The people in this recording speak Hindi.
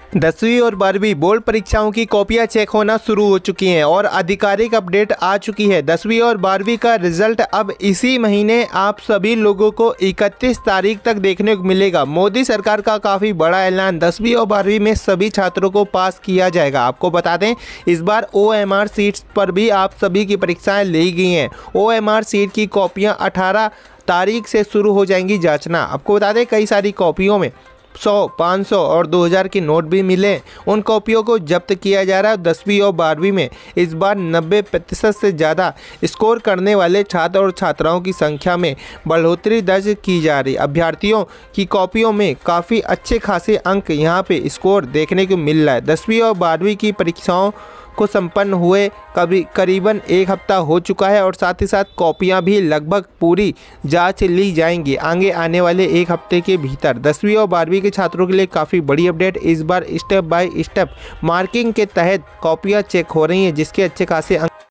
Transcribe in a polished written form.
10वीं और 12वीं बोर्ड परीक्षाओं की कॉपियां चेक होना शुरू हो चुकी हैं और आधिकारिक अपडेट आ चुकी है। 10वीं और 12वीं का रिजल्ट अब इसी महीने आप सभी लोगों को 31 तारीख तक देखने को मिलेगा। मोदी सरकार का काफ़ी बड़ा ऐलान, 10वीं और 12वीं में सभी छात्रों को पास किया जाएगा। आपको बता दें, इस बार OMR सीट्स पर भी आप सभी की परीक्षाएँ ली गई हैं। OMR सीट की कॉपियाँ 18 तारीख से शुरू हो जाएंगी जाँचना। आपको बता दें, कई सारी कॉपियों में 100, 500 और 2000 के नोट भी मिले। उन कॉपियों को जब्त किया जा रहा है। 10वीं और 12वीं में इस बार 90% से ज़्यादा स्कोर करने वाले छात्र और छात्राओं की संख्या में बढ़ोतरी दर्ज की जा रही। अभ्यर्थियों की कॉपियों में काफ़ी अच्छे खासे अंक यहां पे स्कोर देखने को मिल रहा है। 10वीं और 12वीं की परीक्षाओं को संपन्न हुए करीबन एक हफ्ता हो चुका है और साथ ही साथ कॉपियां भी लगभग पूरी जांच ली जाएंगी आगे आने वाले एक हफ्ते के भीतर। 10वीं और 12वीं के छात्रों के लिए काफ़ी बड़ी अपडेट। इस बार स्टेप बाय स्टेप मार्किंग के तहत कॉपियां चेक हो रही हैं, जिसके अच्छे खासे अंक